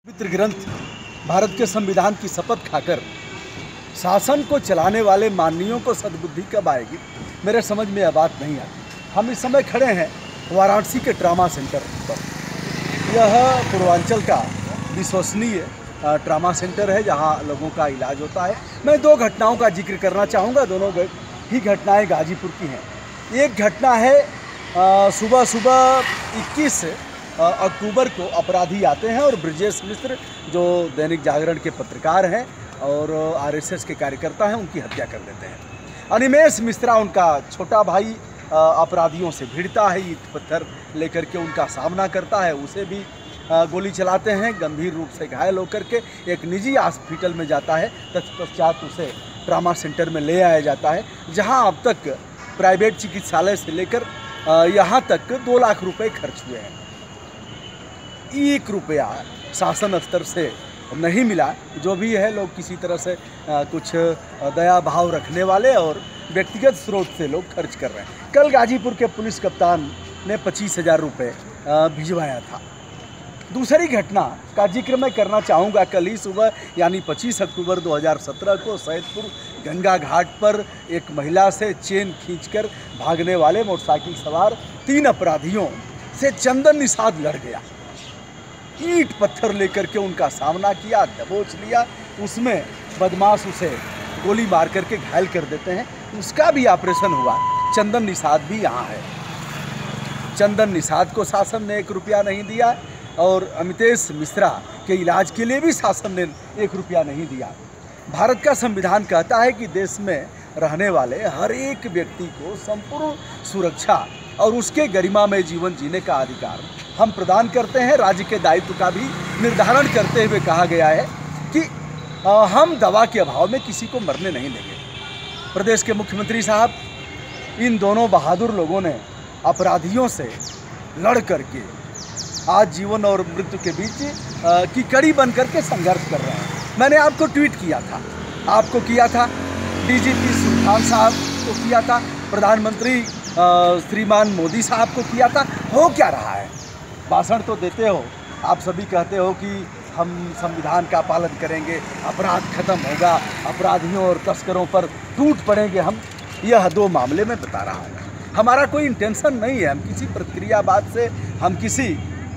पवित्र ग्रंथ भारत के संविधान की शपथ खाकर शासन को चलाने वाले माननीयों को सद्बुद्धि कब आएगी, मेरे समझ में यह बात नहीं आती। हम इस समय खड़े हैं वाराणसी के ट्रामा सेंटर पर। यह पूर्वांचल का विश्वसनीय ट्रामा सेंटर है जहां लोगों का इलाज होता है। मैं दो घटनाओं का जिक्र करना चाहूँगा, दोनों ही घटनाएं गाजीपुर की हैं। एक घटना है सुबह 21 अक्टूबर को अपराधी आते हैं और ब्रजेश मिश्र जो दैनिक जागरण के पत्रकार हैं और आरएसएस के कार्यकर्ता हैं, उनकी हत्या कर देते हैं। अनिमेष मिश्रा उनका छोटा भाई अपराधियों से भिड़ता है, ईंट पत्थर लेकर के उनका सामना करता है, उसे भी गोली चलाते हैं। गंभीर रूप से घायल होकर के एक निजी हॉस्पिटल में जाता है। तत्पश्चात उसे ट्रामा सेंटर में ले आया जाता है, जहां अब तक प्राइवेट चिकित्सालय से लेकर यहाँ तक 2 लाख रुपए खर्च हुए हैं। 1 रुपया शासन स्तर से नहीं मिला। जो भी है, लोग किसी तरह से कुछ दया भाव रखने वाले और व्यक्तिगत स्रोत से लोग खर्च कर रहे हैं। कल गाजीपुर के पुलिस कप्तान ने 25,000 रुपये भिजवाया था। दूसरी घटना का जिक्र मैं करना चाहूँगा। कल ही सुबह यानी 25 अक्टूबर 2017 को सैदपुर गंगा घाट पर एक महिला से चेन खींचकर भागने वाले मोटरसाइकिल सवार 3 अपराधियों से चंदन निषाद लड़ गया। ईंट पत्थर लेकर के उनका सामना किया, दबोच लिया। उसमें बदमाश उसे गोली मार करके घायल कर देते हैं। उसका भी ऑपरेशन हुआ। चंदन निषाद भी यहाँ है। चंदन निषाद को शासन ने 1 रुपया नहीं दिया और अमितेश मिश्रा के इलाज के लिए भी शासन ने 1 रुपया नहीं दिया। भारत का संविधान कहता है कि देश में रहने वाले हर एक व्यक्ति को संपूर्ण सुरक्षा और उसके गरिमामय जीवन जीने का अधिकार हम प्रदान करते हैं। राज्य के दायित्व का भी निर्धारण करते हुए कहा गया है कि हम दवा के अभाव में किसी को मरने नहीं देंगे। प्रदेश के मुख्यमंत्री साहब इन दोनों बहादुर लोगों ने अपराधियों से लड़ करके आज जीवन और मृत्यु के बीच की कड़ी बन करके संघर्ष कर रहे हैं। मैंने आपको ट्वीट किया था, आपको किया था, डीजीपी सुल्तान साहब को किया था, प्रधानमंत्री श्रीमान मोदी साहब को किया था। हो क्या रहा है? भाषण तो देते हो, आप सभी कहते हो कि हम संविधान का पालन करेंगे, अपराध खत्म होगा, अपराधियों और तस्करों पर टूट पड़ेंगे हम। यह 2 मामले में बता रहा हूँ। हमारा कोई इंटेंशन नहीं है, हम किसी प्रक्रियावाद से, हम किसी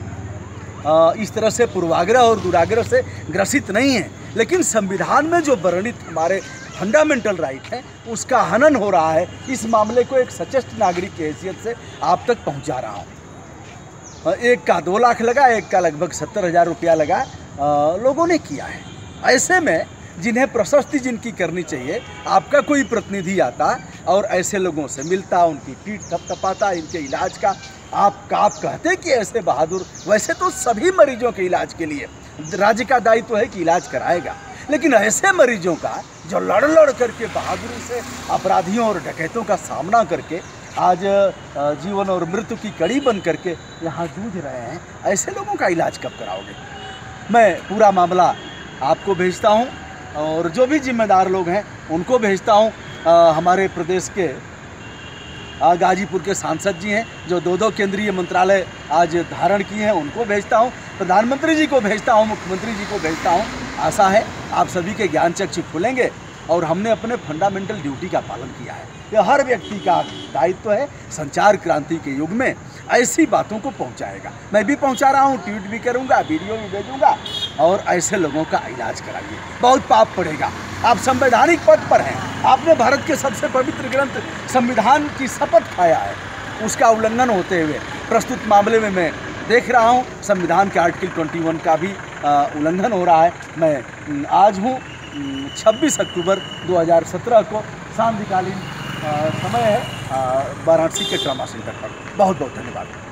इस तरह से पूर्वाग्रह और दुराग्रह से ग्रसित नहीं है। लेकिन संविधान में जो वर्णित हमारे फंडामेंटल राइट है, उसका हनन हो रहा है। इस मामले को एक सचेत नागरिक की हैसियत से आप तक पहुंचा रहा हूं। एक का 2 लाख लगा, एक का लगभग 70,000 रुपया लगा। लोगों ने किया है। ऐसे में जिन्हें प्रशस्ति जिनकी करनी चाहिए, आपका कोई प्रतिनिधि आता और ऐसे लोगों से मिलता, उनकी पीठ थपथपाता, इनके इलाज का आप कहते कि ऐसे बहादुर, वैसे तो सभी मरीजों के इलाज के लिए राज्य का दायित्व है कि इलाज कराएगा। लेकिन ऐसे मरीजों का जो लड़ करके बहादुरी से अपराधियों और डकैतों का सामना करके आज जीवन और मृत्यु की कड़ी बन करके यहाँ जूझ रहे हैं, ऐसे लोगों का इलाज कब कराओगे? मैं पूरा मामला आपको भेजता हूँ और जो भी जिम्मेदार लोग हैं उनको भेजता हूँ। हमारे प्रदेश के गाजीपुर के सांसद जी हैं जो 2 केंद्रीय मंत्रालय आज धारण किए हैं, उनको भेजता हूं। प्रधानमंत्री जी को भेजता हूं, मुख्यमंत्री जी को भेजता हूं। आशा है आप सभी के ज्ञान चक्षु खुलेंगे और हमने अपने फंडामेंटल ड्यूटी का पालन किया है। यह हर व्यक्ति का दायित्व है। संचार क्रांति के युग में ऐसी बातों को पहुंचाएगा। मैं भी पहुंचा रहा हूं, ट्वीट भी करूंगा, वीडियो भी भेजूंगा और ऐसे लोगों का इलाज कराइए। बहुत पाप पड़ेगा। आप संवैधानिक पद पर हैं, आपने भारत के सबसे पवित्र ग्रंथ संविधान की शपथ खाया है। उसका उल्लंघन होते हुए प्रस्तुत मामले में मैं देख रहा हूं संविधान के आर्टिकल 21 का भी उल्लंघन हो रहा है। मैं आज हूं 26 अक्टूबर 2017 को सांध्यकालीन समय है वाराणसी के ट्रामा सेंटर पर। बहुत बहुत धन्यवाद।